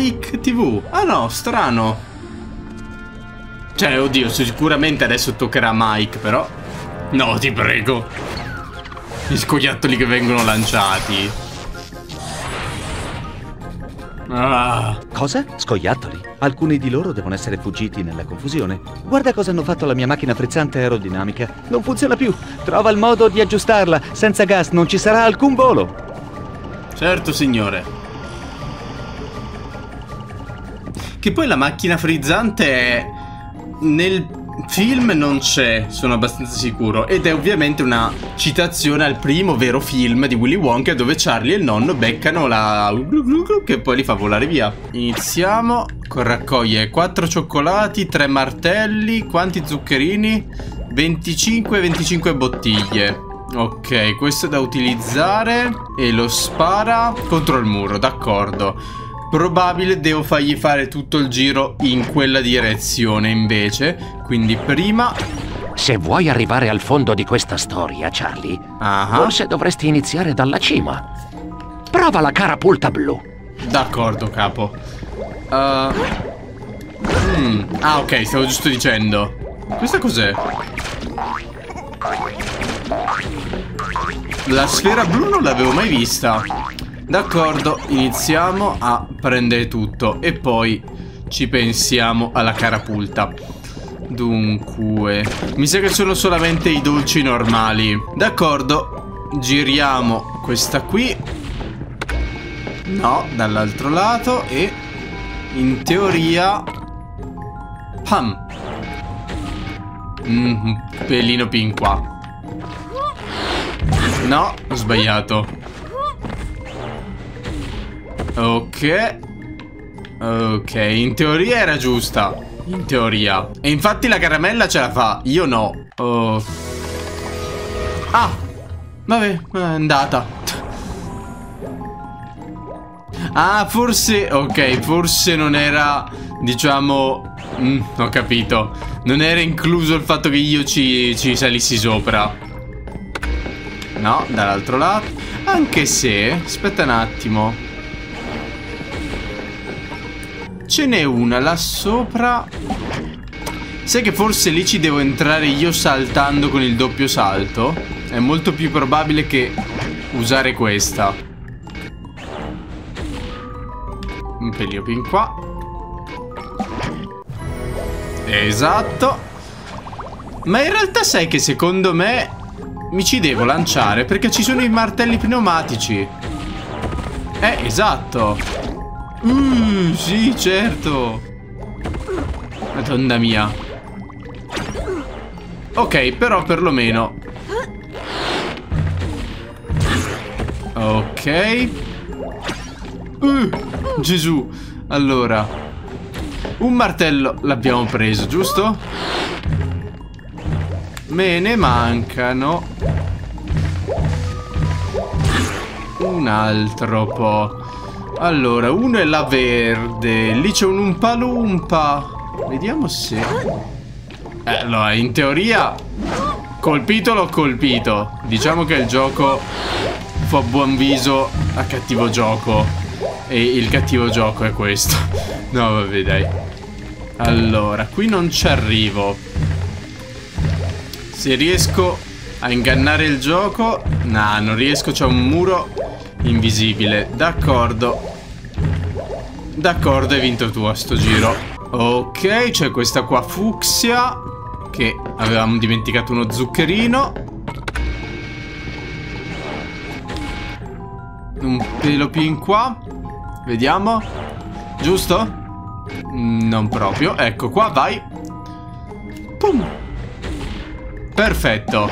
Mike TV. Ah no, strano. Cioè, oddio, sicuramente adesso toccherà a Mike, però. No, ti prego. Gli scoiattoli che vengono lanciati. Ah. Cosa? Scoiattoli? Alcuni di loro devono essere fuggiti nella confusione. Guarda cosa hanno fatto alla mia macchina frizzante aerodinamica. Non funziona più. Trova il modo di aggiustarla. Senza gas non ci sarà alcun volo. Certo, signore. Che poi la macchina frizzante è... nel film non c'è, sono abbastanza sicuro. Ed è ovviamente una citazione al primo vero film di Willy Wonka, dove Charlie e il nonno beccano la... che poi li fa volare via. Iniziamo con raccoglie 4 cioccolati, 3 martelli. Quanti zuccherini? 25 bottiglie. Ok, questo è da utilizzare. E lo spara contro il muro, d'accordo. Probabile devo fargli fare tutto il giro in quella direzione invece. Quindi prima... Se vuoi arrivare al fondo di questa storia, Charlie, forse dovresti iniziare dalla cima. Prova la carapulta blu. D'accordo, capo. Ah, ok, stavo giusto dicendo. Questa cos'è? La sfera blu non l'avevo mai vista. D'accordo, iniziamo a prendere tutto e poi ci pensiamo alla carapulta. Dunque, mi sa che sono solamente i dolci normali. D'accordo, giriamo questa qui. No, dall'altro lato e in teoria... Pam! Un pelino più in qua. No, ho sbagliato. Ok. Ok, in teoria era giusta. In teoria. E infatti la caramella ce la fa. Io no. Oh. Ah, vabbè, è andata. Ah, forse... ok, forse non era... diciamo... ho capito. Non era incluso il fatto che io ci salissi sopra. No, dall'altro lato. Anche se... aspetta un attimo. Ce n'è una là sopra. Sai che forse lì ci devo entrare io saltando con il doppio salto? È molto più probabile che usare questa. Un pelino più in qua. Esatto. Ma in realtà sai che secondo me mi ci devo lanciare perché ci sono i martelli pneumatici. Esatto. Sì, certo. Madonna mia. Ok, però perlomeno. Ok. Gesù. Allora, un martello l'abbiamo preso, giusto? Me ne mancano un altro po'. Allora, uno è la verde. Lì c'è un Oompa Loompa. Vediamo se... allora, in teoria colpito l'ho colpito. Diciamo che il gioco fa buon viso a cattivo gioco. E il cattivo gioco è questo. No, vabbè, dai. Allora, qui non ci arrivo. Se riesco a ingannare il gioco... no, non riesco, c'è un muro invisibile. D'accordo. D'accordo, hai vinto tu a sto giro. Ok, c'è questa qua fucsia, che avevamo dimenticato uno zuccherino. Un pelo più in qua. Vediamo. Giusto? Non proprio. Ecco qua, vai. Pum. Perfetto.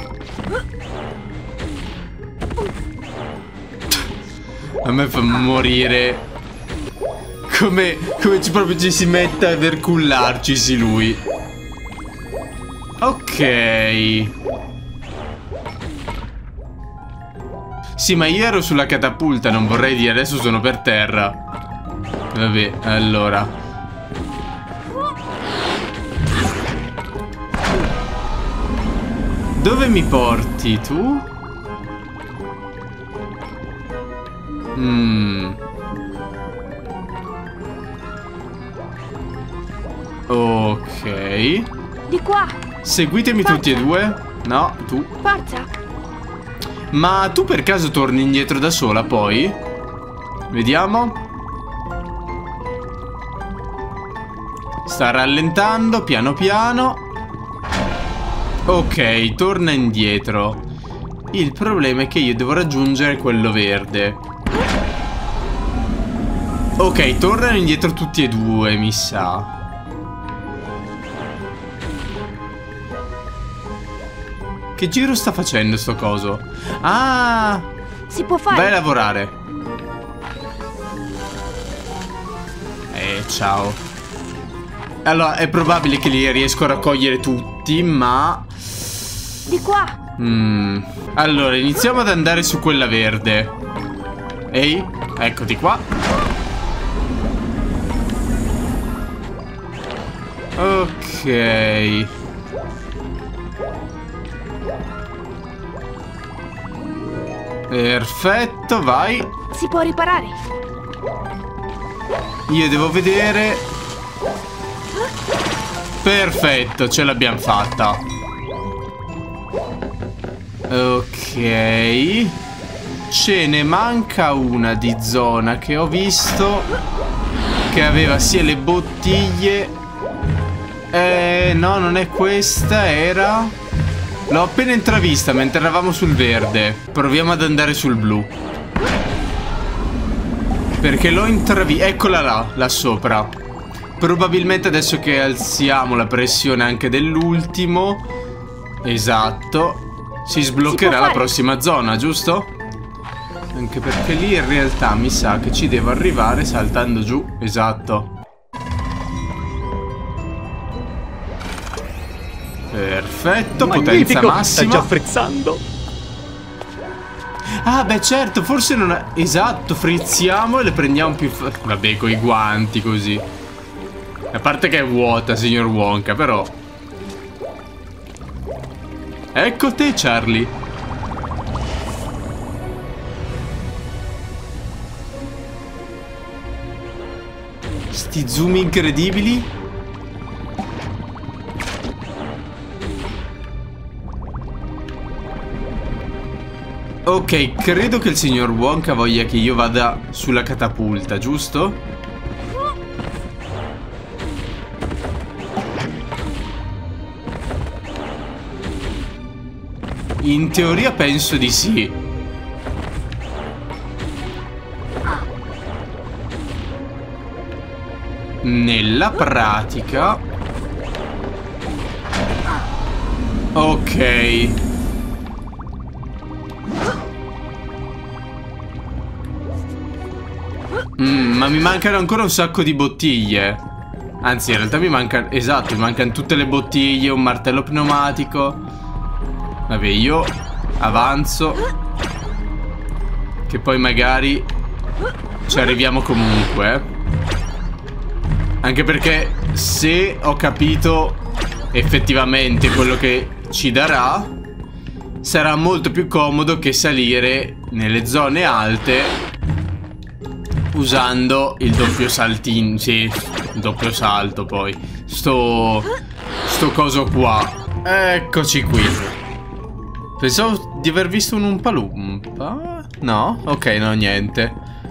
A me fa morire come proprio ci si metta per cullarcisi lui. Ok. Sì, ma io ero sulla catapulta, non vorrei dire, adesso sono per terra. Vabbè, allora. Dove mi porti tu? Ok. Di qua. Seguitemi tutti e due. No, tu. Forza. Ma tu per caso torni indietro da sola poi? Vediamo. Sta rallentando piano piano. Ok, torna indietro. Il problema è che io devo raggiungere quello verde. Ok, tornano indietro tutti e due, mi sa. Che giro sta facendo sto coso? Ah! Si può fare. Vai a lavorare. Ciao. Allora, è probabile che li riesco a raccogliere tutti, ma... Di qua. Allora, iniziamo ad andare su quella verde. Ehi, eccoti qua. Ok. Perfetto, vai. Si può riparare. Io devo vedere. Perfetto, ce l'abbiamo fatta. Ok. Ce ne manca una di zona che ho visto che aveva sia le bottiglie. No, non è questa, era... L'ho appena intravista mentre eravamo sul verde. Proviamo ad andare sul blu. Perché l'ho intravista. Eccola là sopra. Probabilmente adesso che alziamo la pressione anche dell'ultimo. Esatto. Si sbloccherà la prossima zona, giusto? Anche perché lì in realtà mi sa che ci devo arrivare saltando giù. Esatto. Perfetto, magnifico, potenza massima. Sta già frizzando. Ah, beh, certo, forse non è... Esatto, frizziamo e le prendiamo più... Vabbè, coi guanti così. A parte che è vuota, signor Wonka, però... Ecco te, Charlie. Sti zoom incredibili. Ok, credo che il signor Wonka voglia che io vada sulla catapulta, giusto? In teoria penso di sì. Nella pratica... Ok. Ma mi mancano ancora un sacco di bottiglie. Anzi, in realtà mi mancano... Esatto, mi mancano tutte le bottiglie, un martello pneumatico. Vabbè, io avanzo. Che poi magari ci arriviamo comunque. Anche perché se ho capito effettivamente quello che ci darà, sarà molto più comodo che salire nelle zone alte usando il doppio saltino. Sì, il doppio salto poi. Sto coso qua. Eccoci qui. Pensavo di aver visto un Oompa Loompa. No? Ok, no, niente.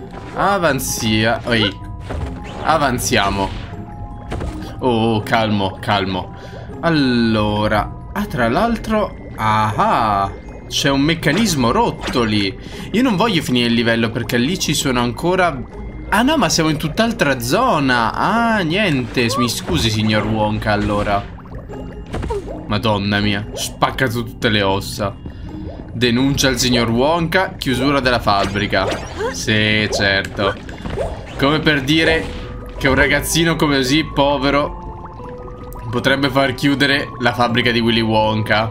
Avanziamo. Oh, calmo, calmo. Allora. Ah, tra l'altro... Ah, c'è un meccanismo rotto lì. Io non voglio finire il livello perché lì ci sono ancora... Ah no, ma siamo in tutt'altra zona. Ah, niente. Mi scusi, signor Wonka, allora. Madonna mia, spaccato tutte le ossa. Denuncia il signor Wonka, chiusura della fabbrica. Sì, certo. Come per dire che un ragazzino come così, povero, potrebbe far chiudere la fabbrica di Willy Wonka.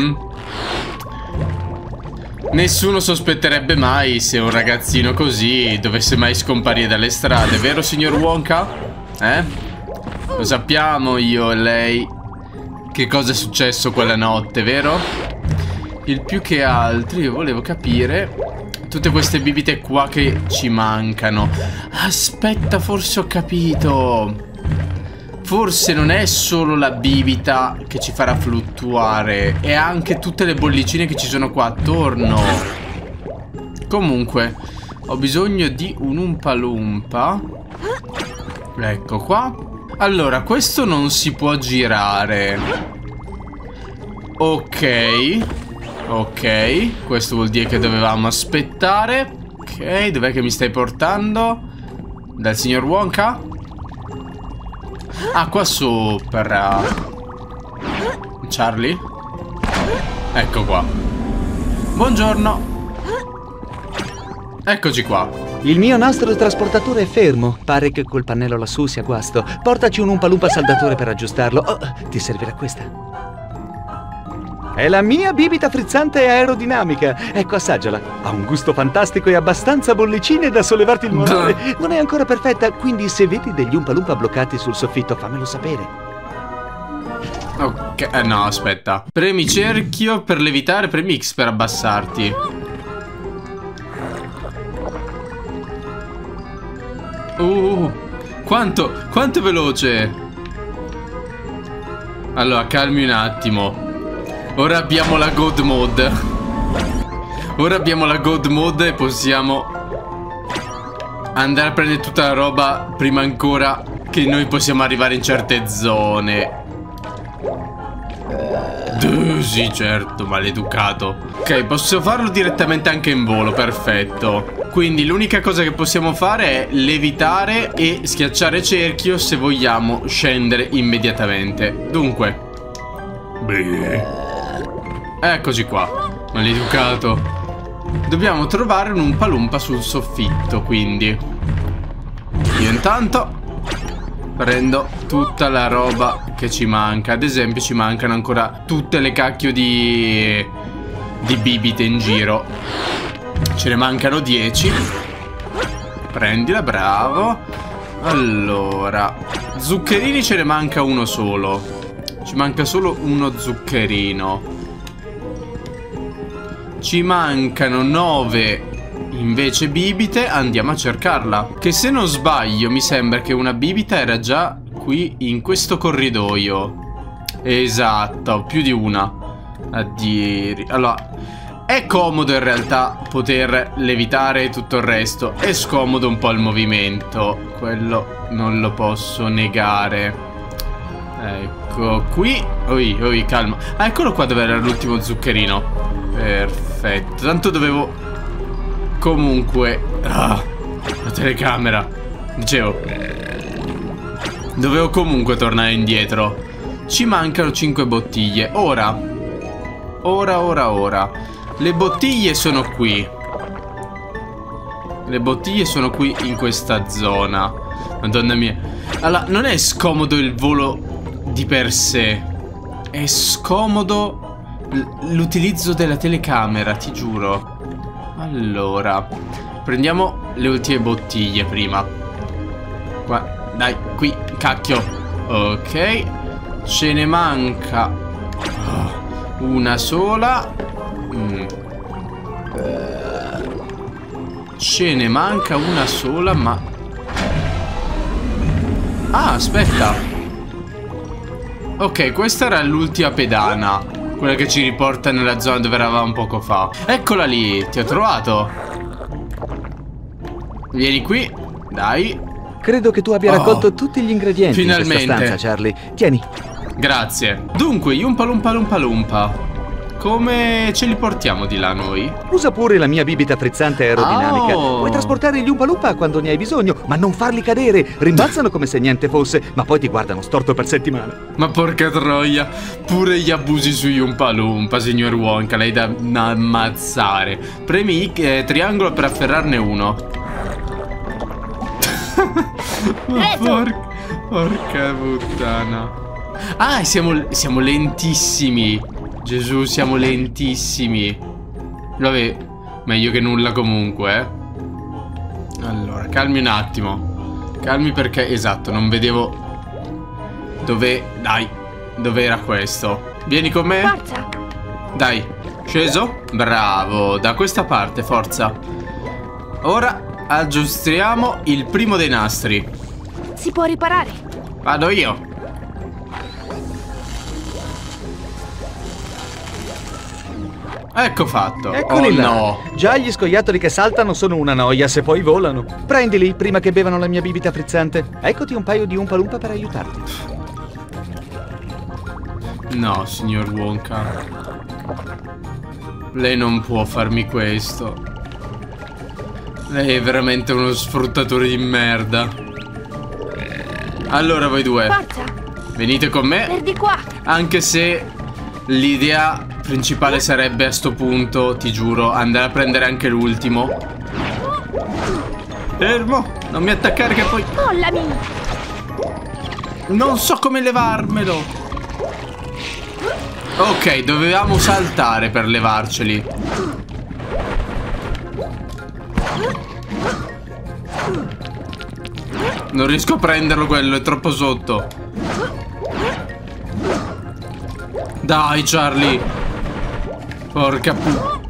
Nessuno sospetterebbe mai se un ragazzino così dovesse mai scomparire dalle strade, vero signor Wonka? Lo sappiamo io e lei che cosa è successo quella notte, vero? Il più che altro io volevo capire tutte queste bibite qua che ci mancano. Aspetta, forse ho capito. forse non è solo la bibita che ci farà fluttuare, è anche tutte le bollicine che ci sono qua attorno. Comunque, ho bisogno di un Oompa Loompa. Ecco qua. Allora, questo non si può girare. Ok. Ok, questo vuol dire che dovevamo aspettare. Ok, dov'è che mi stai portando? Dal signor Wonka? Ah, qua sopra. Charlie? Ecco qua. Buongiorno. Eccoci qua. Il mio nastro trasportatore è fermo. Pare che col pannello lassù sia guasto. Portaci un Oompa Loompa saldatore per aggiustarlo. Oh, ti servirà questa? È la mia bibita frizzante e aerodinamica. Ecco, assaggiala. Ha un gusto fantastico e abbastanza bollicine da sollevarti il morale. Non è ancora perfetta, quindi se vedi degli Oompa Loompa bloccati sul soffitto, fammelo sapere. Ok, no, aspetta. Premi cerchio per levitare, premi X per abbassarti. Quanto è veloce. Allora, calmi un attimo. Ora abbiamo la God Mode. Ora abbiamo la God Mode e possiamo andare a prendere tutta la roba prima ancora che noi possiamo arrivare in certe zone. Sì, certo, maleducato. Ok, posso farlo direttamente anche in volo, perfetto. Quindi l'unica cosa che possiamo fare è levitare e schiacciare cerchio se vogliamo scendere immediatamente. Dunque, eccoci qua, maleducato. Dobbiamo trovare un Oompa Loompa sul soffitto, quindi io intanto prendo tutta la roba che ci manca. Ad esempio ci mancano ancora tutte le cacchio di bibite in giro. Ce ne mancano 10. Prendila, bravo. Allora, zuccherini ce ne manca uno solo. Ci manca solo uno zuccherino. Ci mancano 9 invece bibite. Andiamo a cercarla. Che se non sbaglio mi sembra che una bibita era già qui in questo corridoio. Esatto, più di una. Allora, è comodo in realtà poter levitare e tutto il resto. È scomodo un po' il movimento. Quello non lo posso negare. Ecco qui. Oi, calma. Ah, eccolo qua dove era l'ultimo zuccherino. Perfetto. Tanto dovevo comunque la telecamera. Dicevo, dovevo comunque tornare indietro. Ci mancano 5 bottiglie. Ora. Le bottiglie sono qui. Le bottiglie sono qui in questa zona. Madonna mia. Allora, non è scomodo il volo di per sé. È scomodo l'utilizzo della telecamera, ti giuro. Allora, prendiamo le ultime bottiglie prima. Qua, dai, qui, cacchio. Ok. Ce ne manca una sola. Ce ne manca una sola, ma... Ah, aspetta. Ok, questa era l'ultima pedana, quella che ci riporta nella zona dove eravamo poco fa. Eccola lì, ti ho trovato. Vieni qui, dai. Credo che tu abbia raccolto tutti gli ingredienti finalmente in questa stanza, Charlie. Tieni. Grazie. Dunque, Oompa Loompa. Come ce li portiamo di là noi? Usa pure la mia bibita frizzante aerodinamica. Puoi trasportare gli Oompa Loompa quando ne hai bisogno, ma non farli cadere. Rimbalzano come se niente fosse, ma poi ti guardano storto per settimane. Ma porca troia, pure gli abusi sugli Oompa Loompa, signor Wonka, lei da ammazzare. Premi triangolo per afferrarne uno. Porca puttana. Ah, siamo lentissimi. Gesù, siamo lentissimi. Vabbè, meglio che nulla comunque, eh. Allora, calmi un attimo. Calmi perché, esatto, non vedevo dai, dov'era questo? Vieni con me. Forza. Dai, sceso? Bravo, da questa parte, forza. Ora aggiustiamo il primo dei nastri. Si può riparare. Vado io. Ecco fatto. Eccoli là. No. Già gli scoiattoli che saltano sono una noia se poi volano. Prendili prima che bevano la mia bibita frizzante. Eccoti un paio di Oompa Loompa per aiutarti. No, signor Wonka. Lei non può farmi questo. Lei è veramente uno sfruttatore di merda. Allora voi due, Forza! venite con me. Per di qua! Anche se l'idea principale sarebbe a sto punto, ti giuro, andare a prendere anche l'ultimo. Fermo, non mi attaccare che poi... Mollami! Non so come levarmelo. Ok, dovevamo saltare per levarceli. Non riesco a prenderlo quello, è troppo sotto. Dai, Charlie. Porca pu...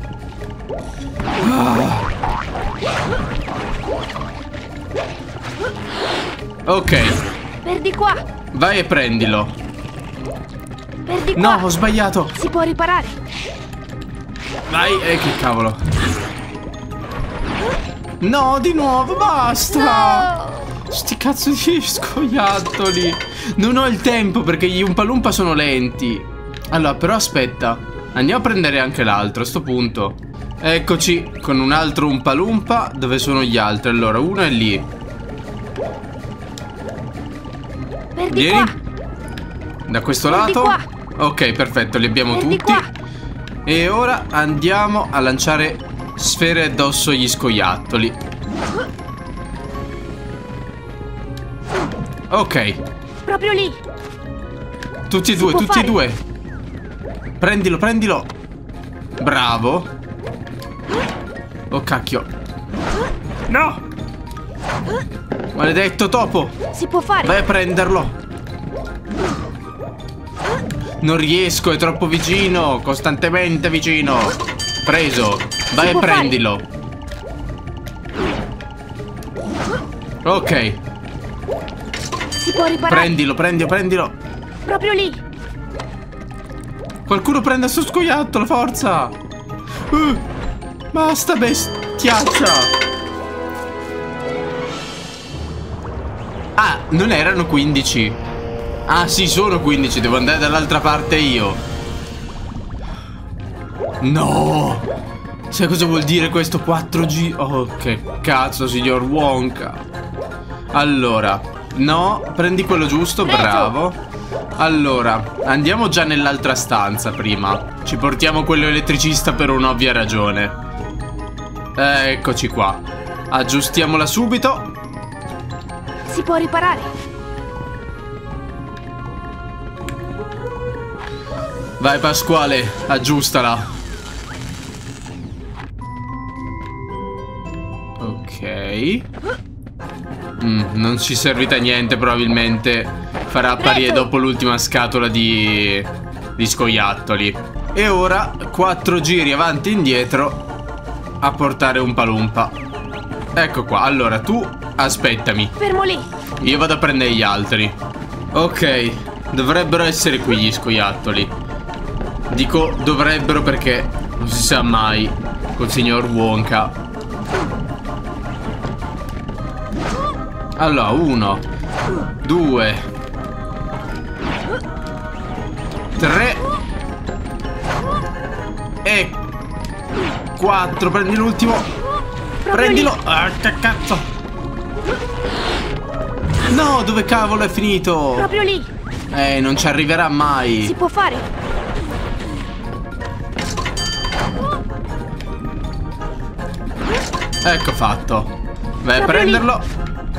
Ok, Per di qua! vai e prendilo. Per di qua! No, ho sbagliato. Si può riparare! Vai, che cavolo. No, di nuovo, basta. No! Sti cazzo di scoiattoli. Non ho il tempo perché gli Oompa Loompa sono lenti. Allora, però aspetta. Andiamo a prendere anche l'altro a sto punto. Eccoci con un altro Oompa Loompa. Dove sono gli altri? Allora, uno è lì. Per di Vieni. qua! Da questo Per di lato. qua. Ok, perfetto, li abbiamo Per di tutti. qua. E ora andiamo a lanciare sfere addosso agli scoiattoli. Ok, Proprio lì! tutti e Si due, può tutti e fare. due. Prendilo, prendilo. Bravo. Oh cacchio. No. Maledetto topo. Si può fare! Vai a prenderlo. Non riesco, è troppo vicino. Costantemente vicino. Preso. Vai e può fare. prendilo. Ok. Si può riparare! Prendilo, prendilo. Proprio lì! Qualcuno prenda sto scoiattolo, forza. Basta, bestiaccia. Ah, non erano 15. Ah, sì, sono 15. Devo andare dall'altra parte io. No. Sai cosa vuol dire questo 4G? Oh, che cazzo, signor Wonka. Allora, no, prendi quello giusto, Preso. bravo. Allora, andiamo già nell'altra stanza prima. Ci portiamo quello elettricista per un'ovvia ragione. Eccoci qua. Aggiustiamola subito. Si può riparare! Vai Pasquale, aggiustala. Ok. Non ci servita a niente, probabilmente farà apparire dopo l'ultima scatola di scoiattoli. E ora 4 giri avanti e indietro a portare un palumpa. Ecco qua, allora tu aspettami. Fermo lì! Io vado a prendere gli altri. Ok, dovrebbero essere qui gli scoiattoli. Dico dovrebbero perché non si sa mai col signor Wonka. Allora, 1 2 3 e 4. Prendi l'ultimo. Prendilo. Ah, che cazzo. No, dove cavolo è finito? Proprio lì! Non ci arriverà mai. Si può fare! Ecco fatto. Vai a Proprio lì. prenderlo.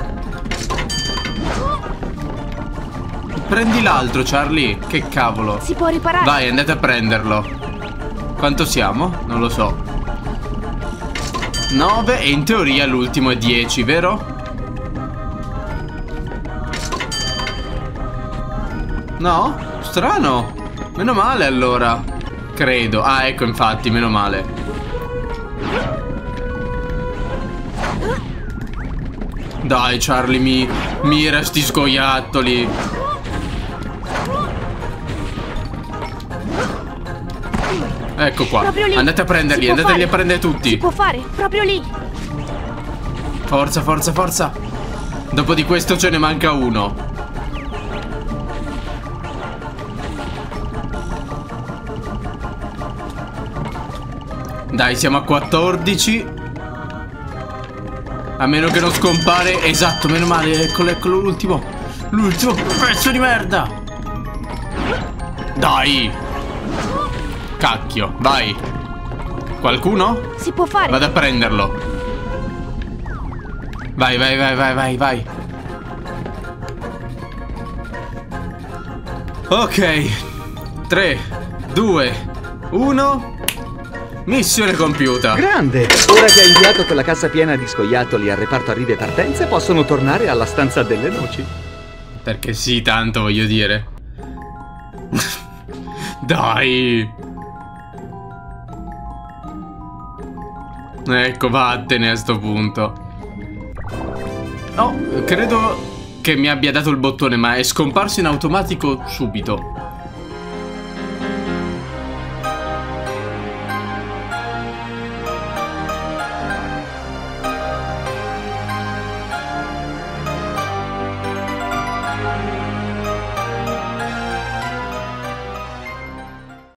Prendi l'altro, Charlie. Che cavolo. Si può riparare! Vai, andate a prenderlo. Quanto siamo? Non lo so. 9 e in teoria l'ultimo è 10, vero? No? Strano. Meno male allora. Credo. Ah, ecco, infatti, meno male. Dai, Charlie, mira sti scoiattoli. Ecco qua. Proprio lì. Andate a prenderli, andateli a prendere tutti. Si può fare, proprio lì. Forza, forza, forza. Dopo di questo ce ne manca uno. Dai, siamo a 14. A meno che non scompare. Esatto, meno male. Eccolo, eccolo l'ultimo. L'ultimo pezzo di merda. Dai. Cacchio, vai. Qualcuno? Si può fare. Vado a prenderlo. Vai, vai, vai, vai, vai, vai. Ok. 3, 2, 1. Missione compiuta. Grande! Ora che hai inviato quella cassa piena di scoiattoli al reparto arrivi e partenze, possono tornare alla stanza delle noci. Perché sì, tanto voglio dire. Dai. Ecco, vattene a sto punto. Oh, credo che mi abbia dato il bottone, ma è scomparso in automatico subito.